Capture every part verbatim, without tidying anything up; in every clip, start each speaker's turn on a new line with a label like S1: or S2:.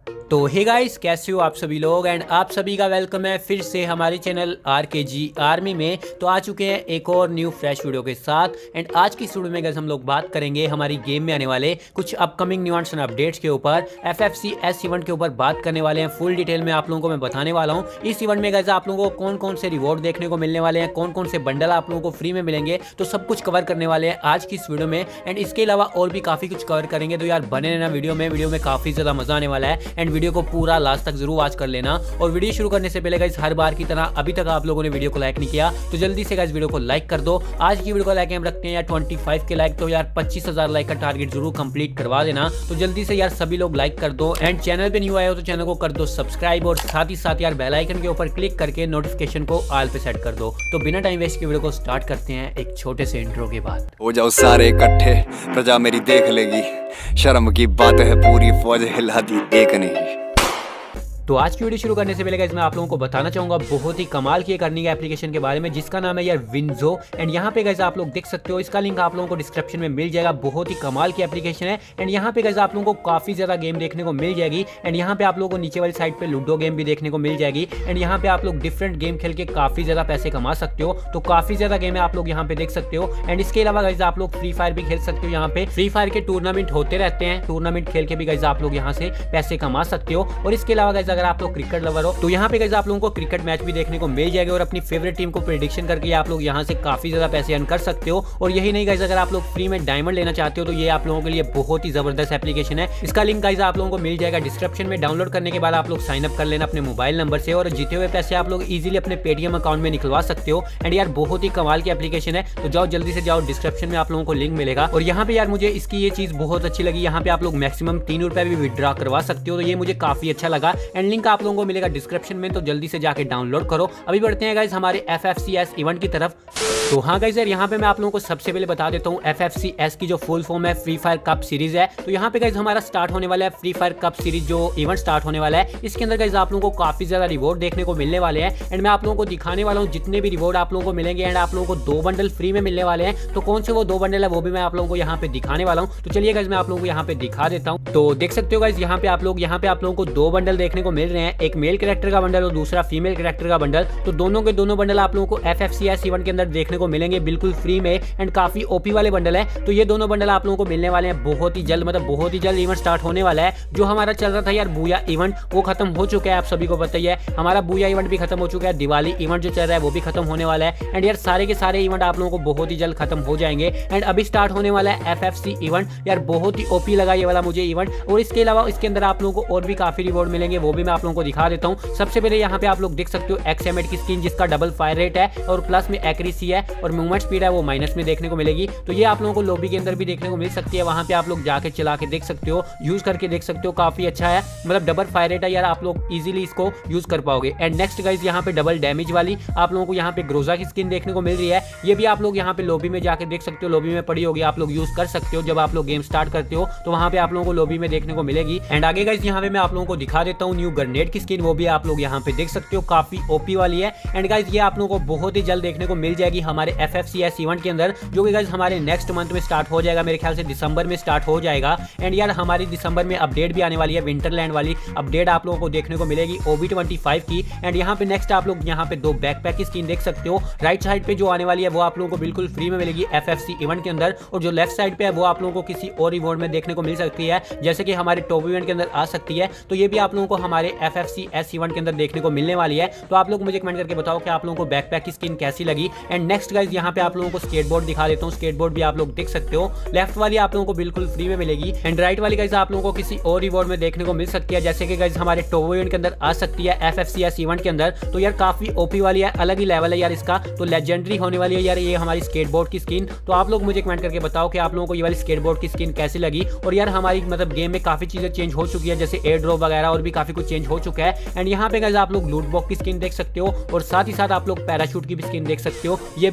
S1: तो hey guys, कैसे हो आप सभी लोग। एंड आप सभी का वेलकम है फिर से हमारे चैनल आर के जी आर्मी में। तो आ चुके हैं एक और न्यू फ्रेश वीडियो के साथ। एंड आज की वीडियो में गाइस हम लोग बात करेंगे हमारी गेम में आने वाले कुछ अपकमिंग न्यूआंस एंड अपडेट्स के ऊपर, F F C S event के ऊपर बात करने वाले हैं। फुल डिटेल में आप लोगों को मैं बताने वाला हूँ इस इवेंट में गाइस आप लोगों को कौन कौन से रिवॉर्ड देखने को मिलने वाले हैं, कौन कौन से बंडल आप लोगों को फ्री में मिलेंगे, तो सब कुछ कवर करने वाले हैं आज की इस वीडियो में। एंड इसके अलावा और भी काफी कुछ कवर करेंगे, तो यार बने रहना वीडियो में। वीडियो में काफी ज्यादा मजा आने वाला है एंड वीडियो को पूरा लास्ट तक जरूर वॉच कर लेना। और वीडियो शुरू करने से पहले गाइस हर बार की तरह अभी तक आप लोगों ने वीडियो को लाइक नहीं किया तो जल्दी से गाइस वीडियो को लाइक कर दो। आज की वीडियो को लाइक हम रखते हैं यार पच्चीस के लाइक, तो यार पच्चीस हजार लाइक का टारगेट जरूर कंप्लीट करवा देना। तो जल्दी से यार सभी लोग लाइक कर दो। एंड चैनल पे न्यू आए हो तो चैनल को कर दो सब्सक्राइब और साथ ही साथ यार बेल आइकन के ऊपर क्लिक करके नोटिफिकेशन को ऑल पे सेट कर दो। तो बिना टाइम वेस्ट के वीडियो को स्टार्ट करते हैं एक छोटे से इंट्रो के बाद।
S2: हो जाओ सारे इकट्ठे, प्रजा मेरी देख लेगी, शर्म की बात है पूरी फौज हिला दी एक नहीं।
S1: तो आज की वीडियो शुरू करने से पहले गाइस मैं आप लोगों को बताना चाहूंगा बहुत ही कमाल की एक अर्निंग एप्लीकेशन के बारे में जिसका नाम है यार विंजो। एंड यहाँ पे गाइस आप लोग देख सकते हो, इसका लिंक आप लोगों को डिस्क्रिप्शन में मिल जाएगा। बहुत ही कमाल की एप्लीकेशन है। एंड यहाँ पे गाइस आप लोगों को काफी ज्यादा गेम देखने को मिल जाएगी। एंड यहाँ पे आप लोगों को नीचे वाली साइड पे लूडो गेम भी देखने को मिल जाएगी। एंड यहाँ पे आप लोग डिफरेंट गेम खेल के काफी ज्यादा पैसे कमा सकते हो। तो काफी ज्यादा गेम है आप लोग यहाँ पे देख सकते हो। एंड इसके अलावा गाइस आप लोग फ्री फायर भी खेल सकते हो। यहाँ पे फ्री फायर के टूर्नामेंट होते रहते हैं, टूर्नामेंट खेल के भी गाइस आप लोग यहाँ से पैसे कमा सकते हो। और इसके अलावा गाइस अगर आप लोग क्रिकेट लवर हो तो यहाँ पे गाइस आप लोगों को क्रिकेट मैच भी देखने को मिल जाएगा और अपनी फेवरेट टीम को प्रेडिक्शन करके आप लोग यहाँ से काफी ज्यादा पैसे अर्न कर सकते हो। और यही नहीं गाइस, अगर आप लोग फ्री में डायमंड लेना चाहते हो तो ये आप लोगों के लिए बहुत ही जबरदस्त एप्लीकेशन है। इसका लिंक गाइस आप लोगों को मिल जाएगा डिस्क्रिप्शन में। डाउनलोड करने के बाद आप लोग साइन अप कर लेना अपने मोबाइल नंबर से और जीते हुए पैसे आप लोग इजीली अपने पेटीएम अकाउंट में निकलवा सकते हो। एंड यार बहुत ही कमाल की एप्लीकेशन है, तो जाओ जल्दी से जाओ, डिस्क्रिप्शन में आप लोगों को लिंक मिलेगा। और यहाँ पे यार मुझे इसकी ये चीज बहुत अच्छी लगी, यहाँ पे आप लोग मैक्सिमम तीन रुपए भी विड्रॉ करवा सकते हो, तो ये मुझे काफी अच्छा लगा। एंड लिंक आप लोगों को मिलेगा डिस्क्रिप्शन में, तो जल्दी से जाके डाउनलोड करो। अभी बढ़ते हैं गाइस हमारे F F C S event की तरफ। तो हाँ गाइस यार यहाँ पे मैं आप लोगों को सबसे पहले बता देता हूँ एफ एफ सी एस की जो फुल फॉर्म है फ्री फायर कप सीरीज है। तो यहाँ पे गाइस हमारा स्टार्ट होने वाला है फ्री फायर कप सीरीज जो इवेंट स्टार्ट होने वाला है। इसके अंदर गाइस आप लोगों को काफी ज्यादा रिवॉर्ड देखने को मिलने वाले हैं। एंड मैं आप लोगों को दिखाने वाला हूँ जितने भी रिवॉर्ड आप लोगों को मिलेंगे। एंड आप लोगों को दो बंडल फ्री में मिलने वाले हैं, तो कौन से वो दो बंडल है वो भी मैं आप लोगों को यहाँ पे दिखाने वाला हूँ। तो चलिए गाइस मैं आप लोगों को यहाँ पे दिखा देता हूँ। तो देख सकते हो गाइस यहाँ पे आप लोग यहाँ पे आप लोगों को दो बंडल देखने को मिल रहे हैं, एक मेल कैरेक्टर का बंडल और दूसरा फीमेल कैरेक्टर का बंडल। तो दोनों के दोनों बंडल आप लोगों को F F C S event के अंदर देखने को मिलेंगे बिल्कुल फ्री में। एंड काफी ओपी वाले बंडल है, तो ये दोनों बंडल आप लोगों को मिलने वाले हैं बहुत ही जल्द, मतलब बहुत ही जल्द इवेंट स्टार्ट होने वाला है। जो हमारा चल रहा था यार बूया इवेंट वो खत्म हो चुका है, आप सभी को पता ही है। हमारा बूया इवेंट भी खत्म हो चुका है, दिवाली इवेंट जो चल रहा है वो भी खत्म होने वाला है। एंड यार सारे के सारे इवेंट आप लोगों को बहुत ही जल्द खत्म हो जाएंगे। एंड अभी स्टार्ट होने वाला है एफ एफ सी इवेंट, यार बहुत ही ओपी लगा ये वाला मुझे इवेंट। और इसके अलावा इसके अंदर आप लोगों को और भी काफी रिवॉर्ड मिलेंगे, वो भी मैं आप लोगों को दिखा देता हूँ। सबसे पहले यहाँ पे आप लोग देख सकते हो एक्स एम एट की स्किन जिसका डबल फायर रेट है और प्लस में एक्यूरेसी है और मूवमेंट स्पीड है वो माइनस में देखने को मिलेगी। तो ये आप लोगों को लॉबी के अंदर भी देखने को मिल सकती है, वहां पे आप लोग जाके चला के देख सकते हो, यूज करके देख सकते हो, काफी अच्छा है। मतलब डबल फायर रेट है यार, आप लोग इजीली इसको यूज कर पाओगे। एंड नेक्स्ट गाइस यहाँ पे डबल डैमेज वाली आप लोगों को यहाँ पे ग्रोजा की स्किन देखने को मिल रही है। ये भी आप लोग यहाँ पे लॉबी में जाके देख सकते हो, लॉबी में पड़ी होगी, आप लोग यूज कर सकते हो। जब आप लोग गेम स्टार्ट करते हो तो वहां पे आप लोगों को लॉबी में देखने को मिलेगी। एंड आगे गाइस यहाँ पे मैं आप लोगों को दिखा देता हूँ न्यू ग्रेनेड की स्किन, वो भी आप लोग यहाँ पे देख सकते हो, काफी ओपी वाली है। एंड गाइस ये आप लोगों को बहुत ही जल्द देखने को मिल जाएगी हमारे F F C S event के अंदर, जो कि गाइस हमारे नेक्स्ट मंथ में स्टार्ट हो जाएगा, मेरे ख्याल से दिसंबर में स्टार्ट हो जाएगा। एंड यार हमारी दिसंबर में अपडेट भी आने वाली है, विंटरलैंड वाली अपडेट आप लोगों को देखने को मिलेगी ओ बी ट्वेंटी फाइव की। एंड यहाँ पे नेक्स्ट आप लोग यहाँ पे दो बैकपैक की स्किन देख सकते हो, राइट साइड पे जो आने वाली है वो आप लोगों को बिल्कुल फ्री में मिलेगी एफ एफ सी इवेंट के अंदर, और जो लेफ्ट साइड पे है वो आप लोगों को किसी और इवेंट में देखने को मिल सकती है, जैसे कि हमारे टॉप इवेंट के अंदर आ सकती है। तो ये भी आप लोगों को हमारे F F C S event के अंदर देखने को मिलने वाली है। तो आप लोग मुझे कमेंट करके बताओ कि आप लोगों को बैकपैक की स्किन कैसी लगी। एंड नेक्स्ट गाइस यहाँ पे आप लोगों को स्केटबोर्ड दिखा देता हूँ, स्केटबोर्ड भी आप लोग देख सकते हो, लेफ्ट वाली आप लोगों को बिल्कुल फ्री में मिलेगी। एंड राइट वाली गाइस आप लोगों को किसी और रिवॉर्ड में देखने को मिल सकती है, जैसे कि गाइस हमारे टॉप इवेंट के अंदर आ सकती है F F C S event के अंदर। तो यार काफी ओपी वाली है, अलग ही लेवल है यार इसका, तो लेजेंडरी होने वाली है यार ये हमारी स्केटबोर्ड की स्किन। तो आप लोग मुझे कमेंट करके बताओ कि आप लोगों को ये वाली स्केटबोर्ड की स्किन कैसी लगी। और यार हमारी मतलब गेम में काफी चीजें चेंज हो चुकी है, जैसे एयर ड्रॉप वगैरह और भी काफी कुछ चेंज हो चुका है। एंड यहाँ पे गाइस आप लोग लूट बॉक्स की स्किन देख सकते हो और साथ ही साथ आप लोग पैराशूट की भी स्किन देख सकते हो, ये भी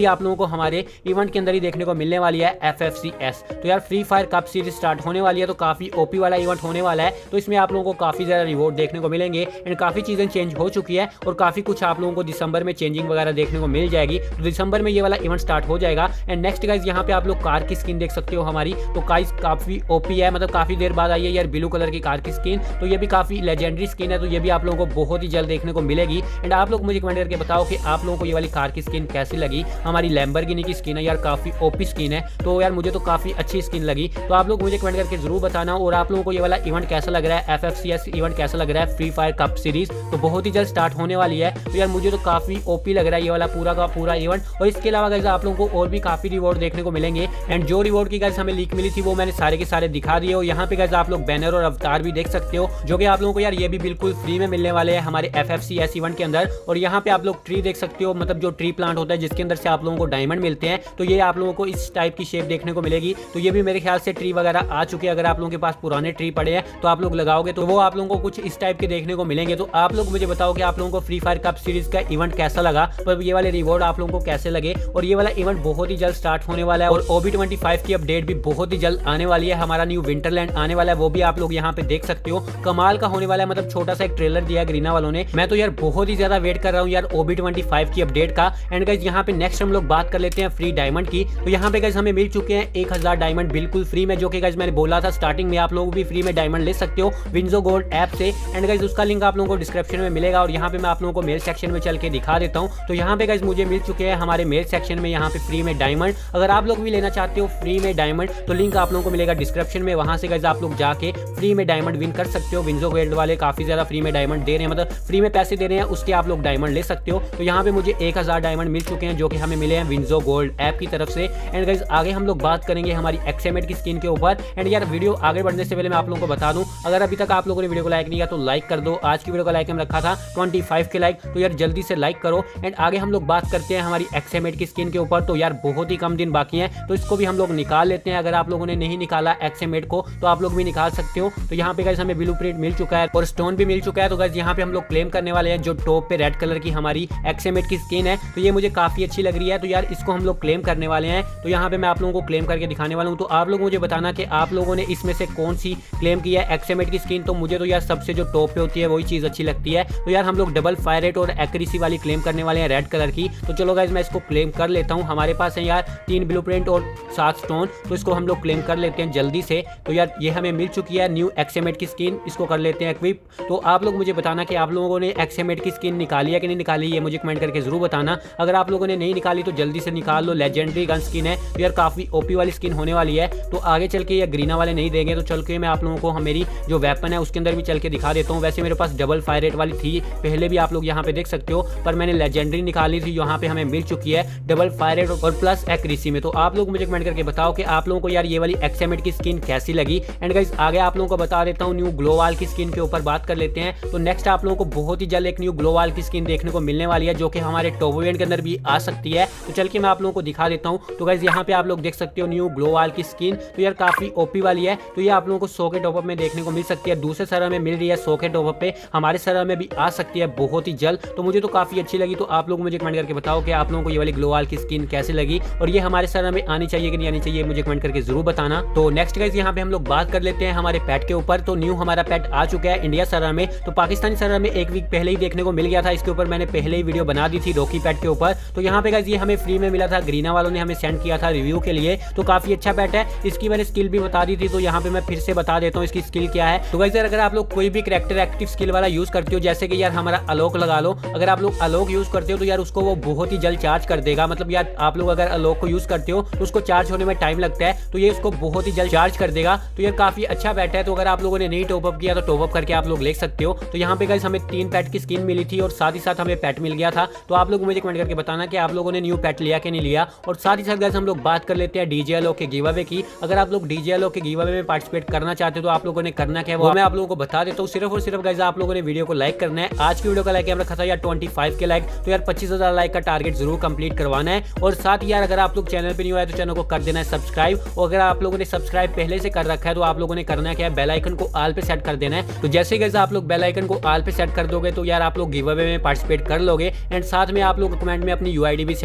S1: भी आप लोगों को हमारे इवेंट के अंदर ही देखने को मिलने वाली है एफ एफ सी एस। तो यार free fire cup series start होने वाली है, तो काफी ओपी वाला इवेंट होने वाला है। तो इसमें आप लोगों को काफी ज्यादा रिवॉर्ड देखने को मिलेंगे एंड काफी चीजें चेंज हो चुकी है और काफी कुछ आप लोगों को दिसंबर में चेंजिंग वगैरह देखने को मिल जाएगी। तो दिसंबर में ये वाला इवेंट स्टार्ट हो जाएगा। एंड नेक्स्ट गाइस यहाँ पे आप लोग कार की स्किन देख सकते हो हमारी, तो गाइस काफी ओपी है, मतलब काफी देर बाद आई है यार ब्लू कलर की कार की स्किन। तो ये भी काफी लेजेंडरी स्किन है, तो ये भी आप लोगों को बहुत ही जल्द देखने को मिलेगी। एंड आप लोग मुझे कमेंट करके बताओ कि आप लोगों को ये वाली कार की स्किन कैसी लगी। हमारी लैम्बोर्गिनी की स्किन है यार, काफी ओपी स्किन है, तो यार मुझे तो काफी अच्छी स्किन लगी। तो आप लोग मुझे कमेंट करके जरूर बताना। और आप लोगों को ये वाला इवेंट कैसा लग रहा है, F F C S event कैसा लग रहा है, फ्री फायर कप सीरीज तो बहुत ही जल्द स्टार्ट होने वाली है। तो यार मुझे तो काफी ओपी लग रहा है ये वाला पूरा का पूरा इवेंट। और इसके अलावा गाइस आप लोगों को और भी काफी रिवॉर्ड देखने को मिलेंगे। एंड जो रिवॉर्ड की गाइस हमें लीक मिली थी वो मैंने सारे के सारे दिखा दिए। और यहाँ पे गाइस आप लोग बैनर और अवतार भी देख सकते हो, जो कि आप लोगों को यार ये भी बिल्कुल फ्री में मिलने वाले हैं हमारे F F C S event के अंदर। और यहाँ पे आप लोग ट्री देख सकते हो, मतलब जो ट्री प्लांट होता है जिसके अंदर से आप लोगों को डायमंड मिलते हैं, तो ये आप लोगों को इस टाइप की शेप देखने को मिलेगी। तो ये भी मेरे ख्याल से ट्री वगैरह आ चुके हैं। अगर आप लोगों के पास पुराने ट्री पड़े हैं तो आप लोग लगाओगे तो वो आप लोगों को कुछ इस टाइप के देखने को मिलेंगे। तो आप लोग मुझे बताओ कि आप लोगों को फ्री फायर कप सीरीज का इवेंट कैसा लगा, पर ये वाले रिवॉर्ड आप लोगों को कैसे लगे। और ये वाला इवेंट बहुत ही जल्द स्टार्ट होने वाला है और ओ बी ट्वेंटी फाइव की अपडेट भी बहुत ही जल्द आने वाली है। हमारा न्यू विंटरलैंड आने वाला है, वो भी आप लोग यहाँ पे देख सकते हो, कमाल का होने वाला है। मतलब छोटा सा एक ट्रेलर दिया ग्रीना वालों ने, मैं तो यार बहुत ही ज्यादा वेट कर रहा हूँ यार ओ बी ट्वेंटी फाइव की अपडेट का। एंड गाइस यहाँ पे नेक्स्ट हम लोग बात कर लेते हैं फ्री डायमंड की। तो यहाँ पे गाइस हमें मिल चुके हैं एक हजार डायमंड बिल्कुल फ्री में, जो कि गाइस मैंने बोला था स्टार्टिंग में आप लोग भी फ्री में डायमंड ले सकते हो विंजो गोल्ड ऐप से। एंड गाइस उसका लिंक आप लोगों को डिस्क्रिप्शन में मिलेगा। और यहाँ पे मैं आप लोगों को मेल सेक्शन में चल के दिखा देता हूँ। तो यहाँ पे गाइस मुझे मिल चुके हैं हमारे मेल सेक्शन में यहाँ पे फ्री में डायमंड। अगर आप लोग भी लेना चाहते हो फ्री में डायमंड तो लिंक आप लोगों को मिलेगा डिस्क्रिप्शन में, वहां से गाइस आप लोग जाके फ्री में डायमंड विन कर सकते हो। विंजो गोल्ड वाले काफी ज्यादा फ्री में डायमंड दे रहे हैं, मतलब फ्री में पैसे दे रहे हैं, उसके आप लोग डायमंड ले सकते हो। तो यहाँ पे मुझे एक हजार डायमंड मिल चुके हैं जो कि हमें मिले हैं विंजो गोल्ड ऐप की तरफ से। एंड गाइस आगे हम लोग बात करेंगे हमारी एक्सएमएट की स्किन के ऊपर। एंड यार वीडियो आगे बढ़ने से पहले मैं आप लोगों को बता दूं, अगर अभी तक आप लोगों ने वीडियो को लाइक नहीं किया तो लाइक कर दो। आज की वीडियो का लाइक हम रखा था पच्चीस के लाइक, तो यार जल्दी से लाइक करो। एंड आगे हम लोग बात करते हैं हमारी एक्सएमएट की स्किन के ऊपर। तो यार बहुत ही कम दिन बाकी हैं, तो इसको भी हम लोग निकाल लेते हैं। अगर आप लोगों ने नहीं निकाला एक्सएमएट को तो आप लोग भी निकाल सकते हो। तो यहाँ पे गाइस हमें ब्लूप्रिंट मिल चुका है और स्टोन भी मिल चुका है। तो गाइस यहाँ पे हम लोग क्लेम करने वाले हैं जो टॉप पे रेड कलर की हमारी एक्सएमएट की स्किन है, तो ये मुझे काफी अच्छी लग रही है। तो यार इसको हम लोग क्लेम करने वाले हैं। तो यहाँ पे मैं आप लोगों को क्लेम करके दिखाने वाला हूँ। तो आप लोग मुझे बताना कि आप लोगों ने इसमें से कौन सी क्लेम की है एक्सएमएट की स्किन। तो मुझे तो यार सबसे जो टॉप पे होती है वही चीज अच्छी लगती है। तो यार हम लोग डबल फायर रेट और एक्यूरेसी वाली क्लेम करने वाले हैं रेड कलर की। तो चलो गाइस मैं इसको क्लेम कर लेता हूँ। हमारे पास है यार तीन ब्लूप्रिंट और सात स्टोन, तो इसको हम लोग क्लेम कर लेते हैं जल्दी से। तो यार ये हमें मिल चुकी है न्यू एक्सएमएट की स्किन, इसको कर लेते हैं एक्विप। तो आप लोग मुझे बताना कि आप लोगों ने एक्सएमएट की स्किन निकाली है कि नहीं निकाली, ये मुझे कमेंट करके जरूर बताना। अगर आप लोगों ने नहीं निकाली तो जल्दी से निकाल लो, लेजेंडरी गन स्किन है। तो यार काफी ओपी वाली स्किन होने वाली है। तो आगे चल के ये ग्रीना वाले नहीं देंगे, तो चल के मैं आप लोगों को हम मेरी जो वेपन है उसके अंदर भी चल के दिखा देता हूँ। वैसे मेरे पास डबल फायर रेट वाली थी पहले भी, आप लोग यहाँ पे देख सकते हो, पर मैंने लेजेंडरी निकाली थी, यहाँ पे हमें मिल चुकी है डबल फायर रेट और प्लस एक्यूरेसी में। तो आप लोग मुझे कमेंट करके बताओ कि आप लोगों को यार ये वाली एक्सएमएट की स्किन कैसी लगी। एंड गाइस आगे आप लोगों को बता देता हूँ न्यू ग्लोवाल की स्किन के ऊपर बात कर लेते हैं। तो नेक्स्ट आप लोगों को बहुत ही जल्द एक न्यू ग्लोवाल की स्किन देखने को मिलने वाली है, जो कि हमारे टॉप इवेंट के अंदर भी आ सकती है। तो चल के मैं आप लोगों को दिखा देता हूँ। तो गाइस यहाँ पे आप लोग देख सकते हो न्यू ग्लोवाल की स्किन, तो यार काफी ओपी वाली है। तो ये आप लोगों को सौ के टॉपअप में देखने को मिल सकती है, दूसरे सर्वर में मिल रही है सौ के टॉपअप पे, हमारे सर्वर में भी आ सकती है बहुत ही जल्द। तो मुझे तो काफी अच्छी लगी। तो आप लोग मुझे कमेंट करके बताओ कि आप लोगों को ये वाली ग्लोवाल की स्किन कैसी लगी और ये हमारे सर्वर में आनी चाहिए कि नहीं आनी चाहिए, मुझे कमेंट करके जरूर बताना। तो नेक्स्ट गाइस यहाँ पे हम लोग बात कर लेते हैं हमारे पेट के ऊपर। तो न्यू हमारा पेट आ चुका है इंडिया सर्वर में। तो पाकिस्तानी सर्वर में एक वीक पहले ही देखने को मिल गया था, इसके ऊपर मैंने पहले ही वीडियो बना दी थी रॉकी पेट के ऊपर। तो यहाँ पे गाइस ये हमें फ्री में मिला था, ग्रीना वालों ने हमें सेंड किया था रिव्यू के लिए। तो काफी अच्छा पेट है, इसकी मैंने स्किल भी बता दी थी, तो यहाँ पे मैं फिर से बता देता हूँ इसकी स्किल क्या है। तो गाइस अगर आप लोग कोई भी कैरेक्टर एक्टिव स्किल वाला यूज करते हो, जैसे कि यार हमारा अलोक लगा लो, अगर आप लोग अलोक यूज करते हो तो यार उसको वो बहुत ही जल्द चार्ज कर देगा। मतलब यार आप लोग अगर अलोक को यूज करते हो तो उसको चार्ज होने में टाइम लगता है, तो ये उसको बहुत ही जल्द चार्ज कर देगा। तो यार काफी अच्छा पेट है। तो अगर आप लोगों ने नहीं टॉपअप किया तो टॉपअप करके आप लोग ले सकते हो। तो यहाँ पे गाइस हमें तीन पेट की स्किन मिली थी और साथ ही साथ हमें पेट मिल गया था। तो आप लोग मुझे कमेंट करके बताना कि आप लोगों ने न्यू पेट लिया कि नहीं लिया। और साथ ही साथ गाइस हम लोग बात कर लेते हैं डीजे अलोक के गिव अवे की। अगर आप लोग डीजे अलोक के गिव अवे में पार्टिसिपेट करना चाहते हो तो आप लोगों ने करना क्या है वो मैं आप लोगों को बता देता हूँ। सिर्फ और सिर्फ गाइस आप लोगों ने वीडियो को लाइक करना है। आज की वीडियो का लाइक हम रखा था यार पच्चीस के लाइक, तो यार पच्चीस हजार लाइक का टारगेट जरूर कंप्लीट करवाना है। और साथ ही यार अगर आप लोग चैनल पे नहीं हुआ है तो चैनल को कर देना है सब्सक्राइब। और अगर आप लोगों ने सब्सक्राइब पहले से कर रखा है तो आप लोगों ने करना क्या है, बेल आइकन को ऑल पे सेट कर देना है। तो जैसे गाइस आप लोग बेल आइकन को ऑल पे सेट कर दोगे तो यार आप लोग गिव अवे में पार्टिसिपेट कर लोगे। एंड साथ में आप लोग कमेंट में अपनी यूआईडी भी सेंड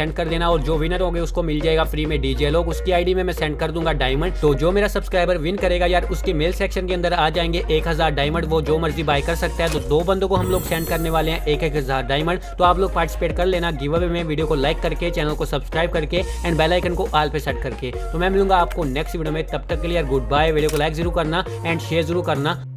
S1: सेंड कर देना और जो विनर होंगे उसको मिल जाएगा फ्री में डीजे लॉक। उसकी आईडी में मैं सेंड कर दूंगा डायमंड। तो जो मेरा सब्सक्राइबर विन करेगा यार उसके मेल सेक्शन के अंदर आ जाएंगे एक हजार डायमंड, वो जो मर्जी बाय कर सकता है। तो दो बंदों को हम लोग सेंड करने वाले हैं एक एक हजार डायमंड। तो आप लोग पार्टिसिपेट कर लेना गिव अवे में, वीडियो को लाइक करके, चैनल को सब्सक्राइब करके एंड बेल आइकन को ऑल पे सेट करके। तो मैं मिलूंगा आपको नेक्स्ट वीडियो में, तब तक के लिए यार गुड बाय। वीडियो को लाइक जरूर करना एंड शेयर जरूर करना।